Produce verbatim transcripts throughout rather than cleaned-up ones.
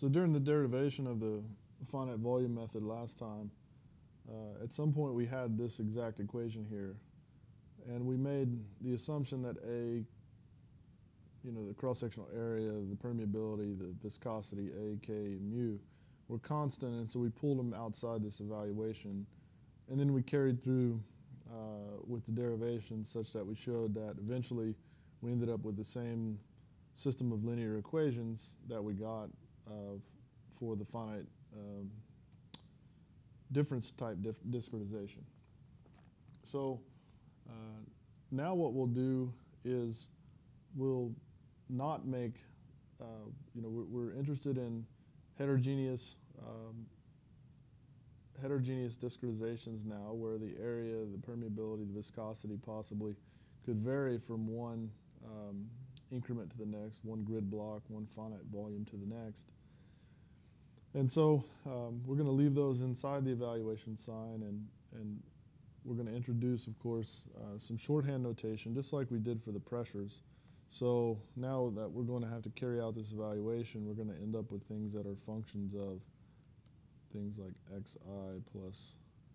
So during the derivation of the finite volume method last time, uh, at some point we had this exact equation here, and we made the assumption that A, you know, the cross-sectional area, the permeability, the viscosity, A, K, mu, were constant, and so we pulled them outside this evaluation, and then we carried through uh, with the derivations such that we showed that eventually we ended up with the same system of linear equations that we got uh, for the finite um, difference type dif discretization. So uh, now what we'll do is we'll not make, uh, you know, we're, we're interested in heterogeneous um, heterogeneous discretizations now, where the area, the permeability, the viscosity possibly could vary from one um, increment to the next, one grid block, one finite volume to the next. And so um, we're going to leave those inside the evaluation sign, and, and we're going to introduce, of course, uh, some shorthand notation, just like we did for the pressures. So now that we're going to have to carry out this evaluation, we're going to end up with things that are functions of things like xi plus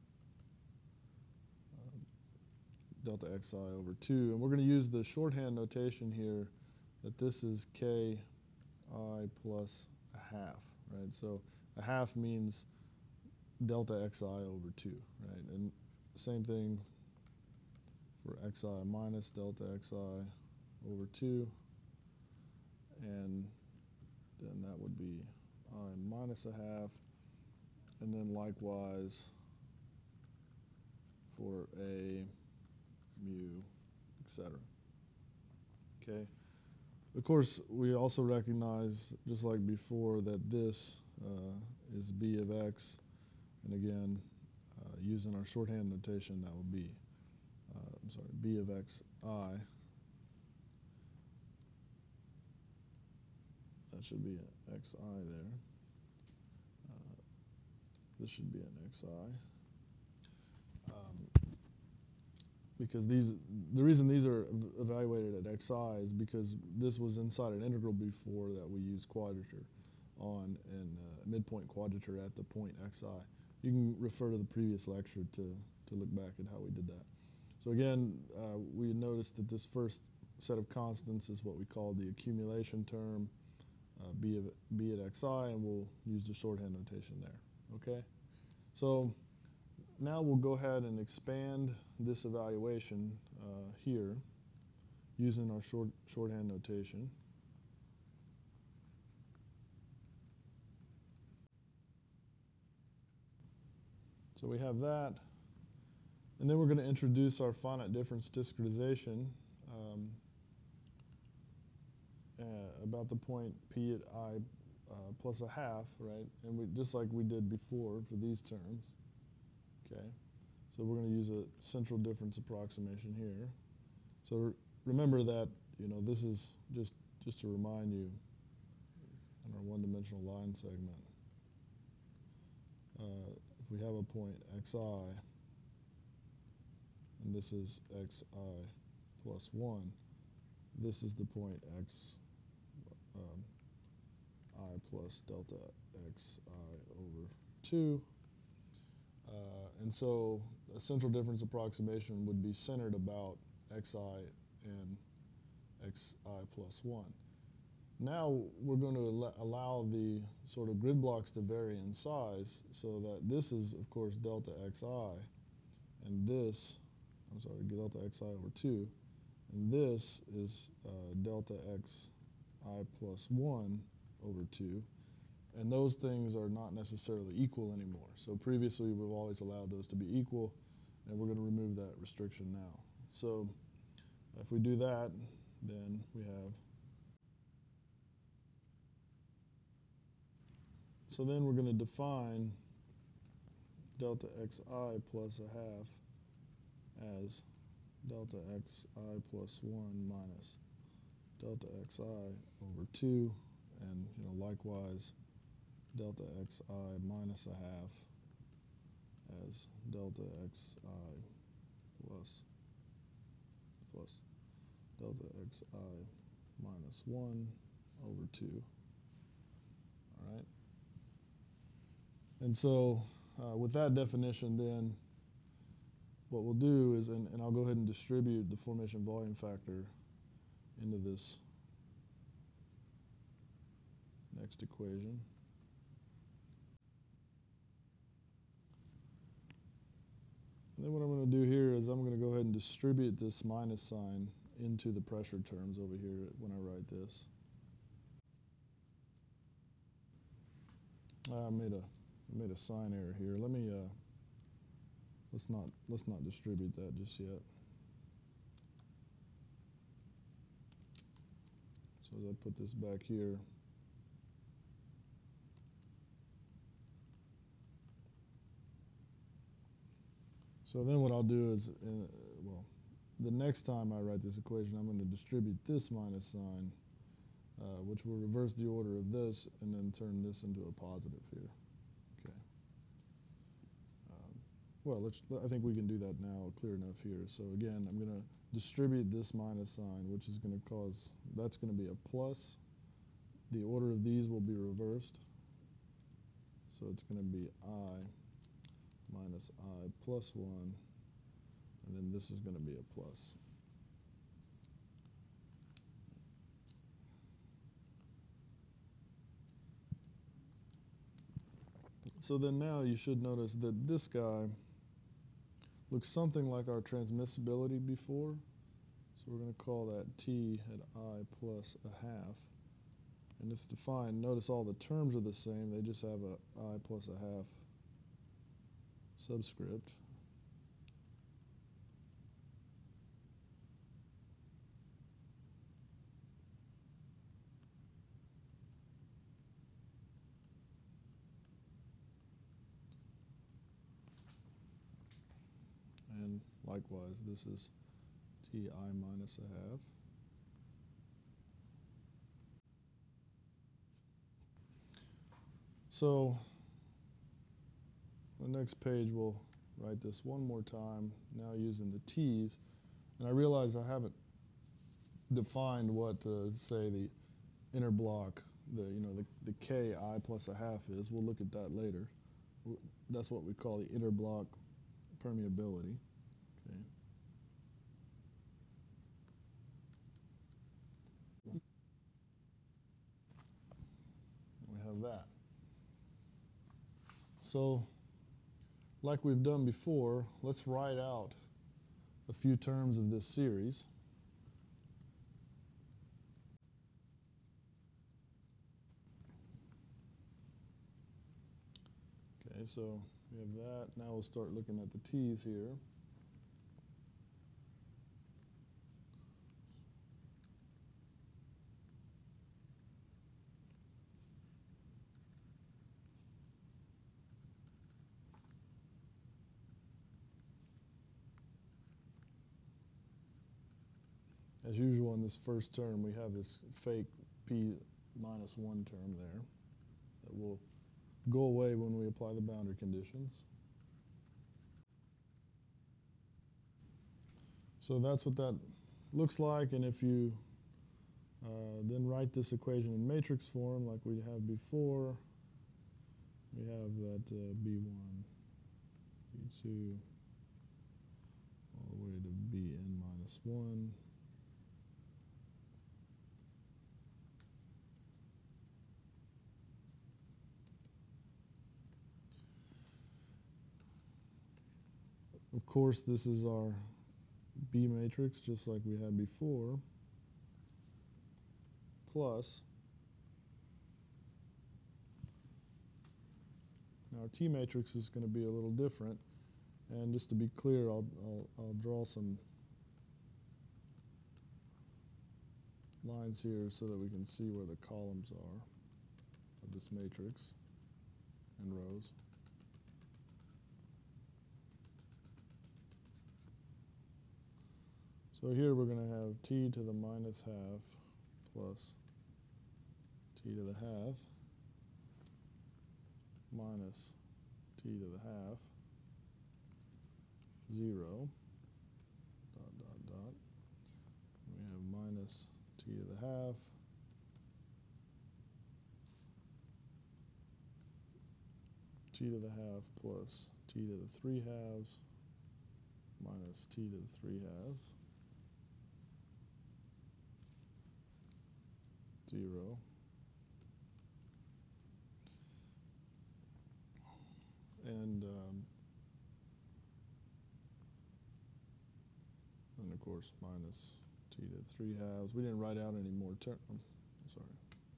uh, delta xi over two. And we're going to use the shorthand notation here that this is ki plus a half, right? So a half means delta xi over two, right? And same thing for xi minus delta xi over two. And then that would be I minus a half. And then likewise for a, mu, et cetera. Okay. Of course, we also recognize, just like before, that this uh, is b of x. And again, uh, using our shorthand notation, that would be, uh, I'm sorry, b of x I. That should be an xi there. Uh, this should be an xi. Um, because these, the reason these are evaluated at xi is because this was inside an integral before that we used quadrature on, and uh, midpoint quadrature at the point xi. You can refer to the previous lecture to, to look back at how we did that. So again, uh, we noticed that this first set of constants is what we call the accumulation term, uh, b, of, b at xi, and we'll use the shorthand notation there. Okay? So now we'll go ahead and expand this evaluation uh, here using our short, shorthand notation. So we have that. And then we're going to introduce our finite difference discretization um, uh, about the point p at I uh, plus a half, right? And we, just like we did before for these terms. Okay. So we're going to use a central difference approximation here. So re remember that, you know, this is just, just to remind you, in our one-dimensional line segment, uh, if we have a point xi, and this is xi plus one, this is the point x um, I plus delta xi over two. Uh, and so a central difference approximation would be centered about xi and xi plus one. Now we're going to allow the sort of grid blocks to vary in size, so that this is, of course, delta xi, and this, I'm sorry, delta xi over two, and this is uh, delta xi plus one over two. And those things are not necessarily equal anymore. So previously we've always allowed those to be equal, and we're going to remove that restriction now. So if we do that, then we have, so then we're going to define delta xi plus a half as delta xi plus one minus delta xi over two, and you know, likewise delta xi minus a half as delta xi plus plus delta xi minus one over two. All right. And so uh, with that definition, then what we'll do is, and, and I'll go ahead and distribute the formation volume factor into this next equation. And then what I'm going to do here is I'm going to go ahead and distribute this minus sign into the pressure terms over here when I write this. I made a I made a sign error here. Let me uh, let's not let's not distribute that just yet. So as I put this back here, so then what I'll do is, uh, well, the next time I write this equation, I'm going to distribute this minus sign, uh, which will reverse the order of this, and then turn this into a positive here. Okay. Um, well, let's, I think we can do that now clear enough here. So again, I'm going to distribute this minus sign, which is going to cause, that's going to be a plus. The order of these will be reversed. So it's going to be I minus I plus one, and then this is going to be a plus. So then now you should notice that this guy looks something like our transmissibility before. So we're going to call that T at I plus a half. And it's defined. Notice all the terms are the same. They just have a I plus a half subscript. And likewise, this is Ti minus a half. So the next page we'll write this one more time, now using the T's. And I realize I haven't defined what, uh, say, the inner block, the you know the, the K I plus a half is. We'll look at that later. That's what we call the inner block permeability. Okay. We have that. So, like we've done before, let's write out a few terms of this series. Okay, so we have that. Now we'll start looking at the T's here. As usual in this first term, we have this fake P minus one term there that will go away when we apply the boundary conditions. So that's what that looks like, and if you uh, then write this equation in matrix form like we have before, we have that uh, B one, B two, all the way to Bn minus one. Of course, this is our B matrix, just like we had before, plus, now our T matrix is going to be a little different, and just to be clear, I'll, I'll, I'll draw some lines here so that we can see where the columns are of this matrix and rows. So here we're going to have T to the minus half plus T to the half minus T to the half, zero, dot, dot, dot. We have minus T to the half t to the half plus t to the three halves minus t to the three halves, zero. And, um, and of course minus t to the three halves. We didn't write out any more terms. I'm sorry.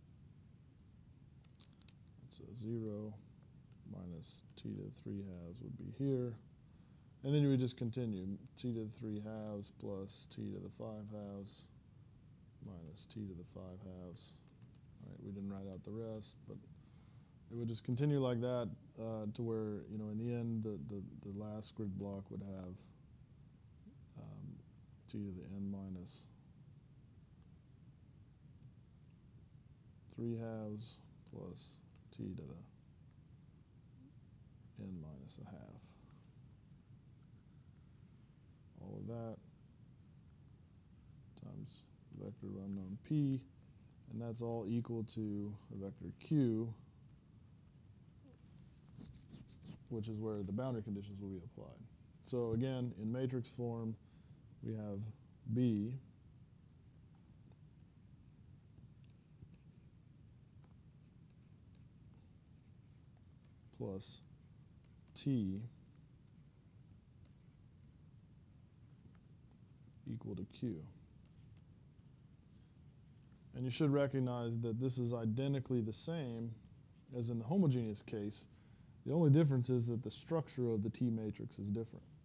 It's a zero minus t to the three halves would be here. And then you would just continue. T to the three halves plus t to the five halves minus t to the five halves. All right, we didn't write out the rest, but it would just continue like that uh, to where, you know, in the end, the, the, the last grid block would have um, t to the n minus three halves plus t to the n minus a half. All of that times vector of unknown p, and that's all equal to a vector q, which is where the boundary conditions will be applied. So again, in matrix form, we have B plus T equal to Q. And you should recognize that this is identically the same as in the homogeneous case. The only difference is that the structure of the T matrix is different.